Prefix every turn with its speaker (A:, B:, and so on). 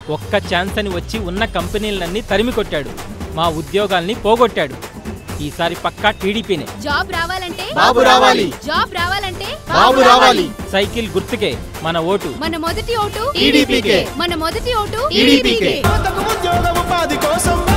A: ఒక్క ఛాన్స్ అని వచ్చి ఉన్న కంపెనీలన్నీ తరిమి కొట్టాడు. మా ఉద్యోగాల్ని పోగొట్టాడు. ఈసారి పక్కా టీడీపీనే.
B: జాబ్ రావాలంటే
C: బాబు రావాలి.
B: జాబ్ రావాలంటే
C: బాబు రావాలి.
A: సైకిల్ గుర్తుకే మన ఓటు.
B: మన మొదటి ఓటు
C: టీడీపీకే.
B: మన మొదటి ఓటు
C: టీడీపీకే.
D: ఉద్యోగ ఉపాధి కోసం